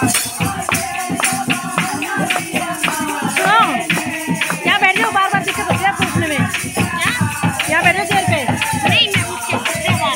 यहाँ बैठ जाओ, बार बार दिक्कत होती है पूछने में। यहाँ बैठ जाओ चेयर पे। नहीं मैं उठ के दूसरे बार।